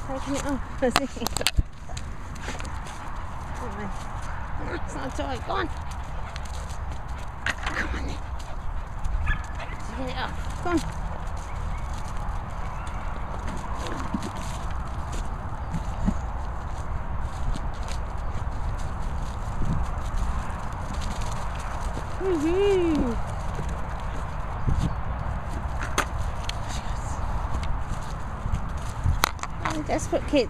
taking it off. Come on. It's not tight. Go on. Come on then. Get it off. Come on. Woohoo! Oh, desperate kid.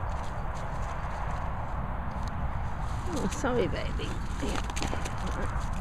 Oh, sorry, baby. Yeah.